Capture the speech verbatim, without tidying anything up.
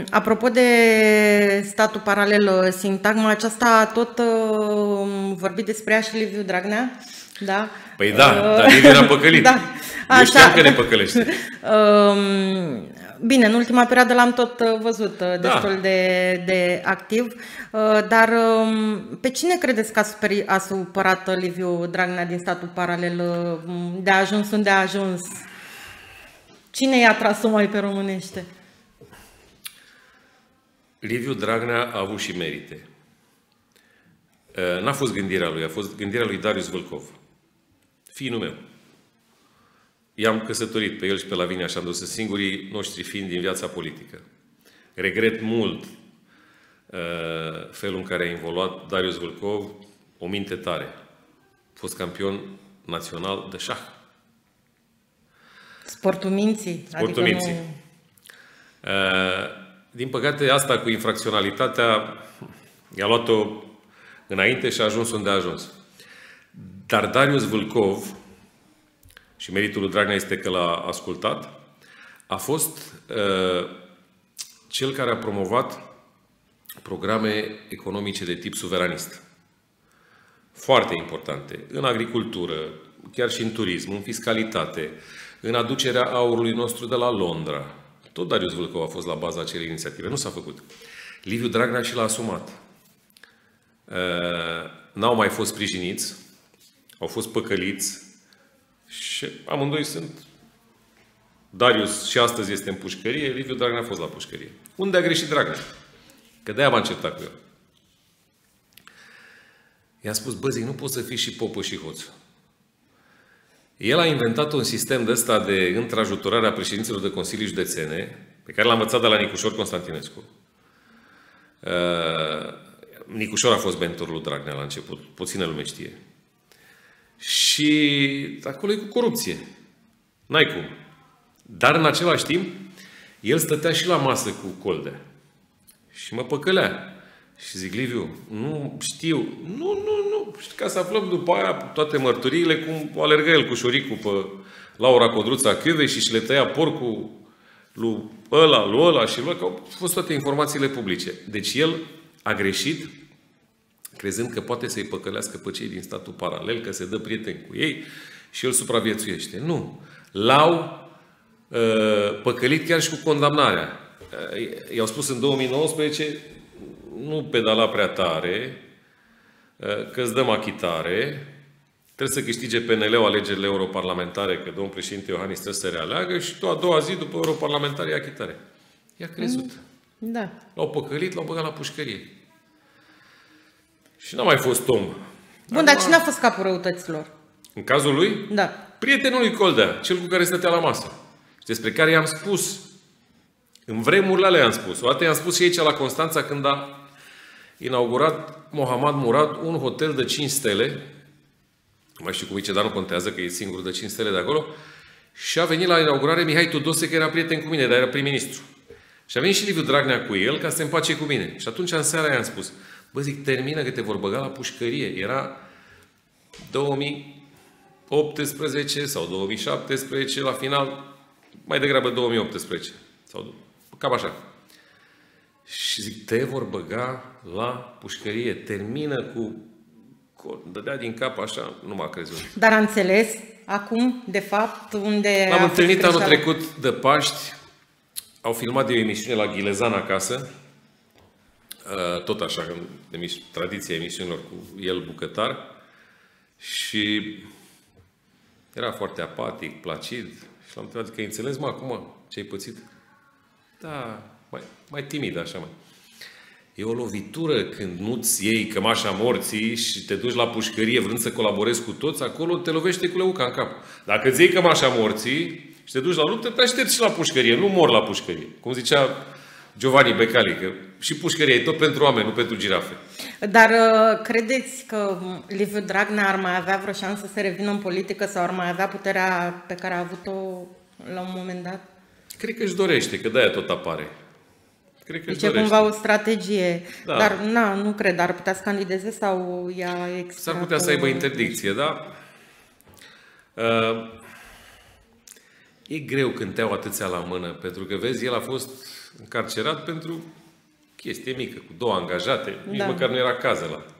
apropo de statul paralel, sintagma aceasta tot uh, vorbit despre ea și Liviu Dragnea, da? Păi da, uh, dar Liviu ne-a păcălit. Da. Eu știam că ne păcălește. Uh, bine, în ultima perioadă l-am tot văzut uh, destul da. de, de activ, uh, dar uh, pe cine credeți că a, superi, a supărat Liviu Dragnea din statul paralel uh, de a ajuns unde a ajuns? Cine i-a tras-o mai pe românește? Liviu Dragnea a avut și merite. N-a fost gândirea lui, a fost gândirea lui Darius Vâlcov, fiul meu. I-am căsătorit pe el și pe Lavinia și am dus singurii noștri fiind din viața politică. Regret mult felul în care a involuat Darius Vâlcov, o minte tare. A fost campion național de șah. Sportul minții. Sportul adică minții. Nu... Din păcate, asta cu infracționalitatea i-a luat-o înainte și a ajuns unde a ajuns. Dar Darius Vâlcov, și meritul lui Dragnea este că l-a ascultat, a fost uh, cel care a promovat programe economice de tip suveranist. Foarte importante. În agricultură, chiar și în turism, în fiscalitate, în aducerea aurului nostru de la Londra. Tot Darius Vâlcov a fost la baza acelei inițiative. Nu s-a făcut. Liviu Dragnea și l-a asumat. N-au mai fost sprijiniți, au fost păcăliți și amândoi sunt. Darius și astăzi este în pușcărie, Liviu Dragnea a fost la pușcărie. Unde a greșit Dragnea? Că de-aia m-a încertat cu el. I-a spus, bă, zic, nu poți să fii și popă și hoț. El a inventat un sistem de ăsta de întrajutorare a președinților de consilii județene, pe care l-a învățat de la Nicușor Constantinescu. Uh, Nicușor a fost mentorul lui Dragnea la început, puțină lume știe. Și acolo e cu corupție. N-ai cum. Dar în același timp, el stătea și la masă cu Coldea. Și mă păcălea. Și zic, Liviu, nu știu. Nu, nu, nu. Și ca să aflăm după aia toate mărturiile, cum alergă el cu șoricul pe Laura Codruța Chiovei și și le tăia porcul lui ăla, lui ăla și lui ăla, că au fost toate informațiile publice. Deci el a greșit crezând că poate să-i păcălească pe cei din statul paralel, că se dă prieten cu ei și el supraviețuiește. Nu. L-au uh, păcălit chiar și cu condamnarea. Uh, i-au spus în două mii nouăsprezece, nu pedala prea tare, uh, că îți dăm achitare, trebuie să câștige P N L-ul alegerile europarlamentare, că domnul președinte Iohannis trebuie să se realeagă și tu a doua zi, după europarlamentare, achitare. I-a crezut. Da. L-au păcălit, l-au băgat la pușcărie. Și n-a mai fost om. Bun, dar cine a fost capul răutăților? În cazul lui? Da. Prietenul lui Coldea, cel cu care stătea la masă. Și despre care i-am spus. În vremurile alea i-am spus. O dată i-am spus și aici la Constanța când a inaugurat Mohamed Murad un hotel de cinci stele. Nu mai știu cum zice, dar nu contează că e singurul de cinci stele de acolo. Și a venit la inaugurare Mihai Tudose, că era prieten cu mine, dar era prim-ministru. Și a venit și Liviu Dragnea cu el ca să se împace cu mine. Și atunci în seara i-am spus, bă, zic, termină că te vor băga la pușcărie. Era două mii optsprezece sau două mii șaptesprezece, la final, mai degrabă două mii optsprezece. Sau cam așa. Și zic, te vor băga la pușcărie. Termină cu... Dădea din cap așa, nu m-a crezut. Dar a înțeles acum, de fapt, unde... L-am întâlnit anul trecut de Paști. Au filmat de o emisiune la Ghilezan acasă. Tot așa, de tradiția emisiunilor cu el bucătar. Și era foarte apatic, placid. Și l-am întrebat că înțeles, mă, acum ce ai pățit? Da, mai, mai timid, așa, mai. E o lovitură când nu-ți iei cămașa morții și te duci la pușcărie vrând să colaborezi cu toți, acolo te lovește cu leuca în cap. Dacă îți iei cămașa morții și te duci la luptă, te aștepți și la pușcărie, nu mor la pușcărie. Cum zicea Giovanni Becali, că și pușcăria e tot pentru oameni, nu pentru girafe. Dar uh, credeți că Liviu Dragnea ar mai avea vreo șansă să se revină în politică sau ar mai avea puterea pe care a avut-o la un moment dat? Cred că își dorește, că de-aia tot apare. Cred că deci e cumva o strategie. Da. Dar na, nu cred, ar putea să candideze sau ea expirat? S-ar putea să aibă interdicție, da? Uh, e greu când te au atâția la mână, pentru că, vezi, el a fost încarcerat pentru chestie mică, cu două angajate. Nici Da. măcar nu era cază la.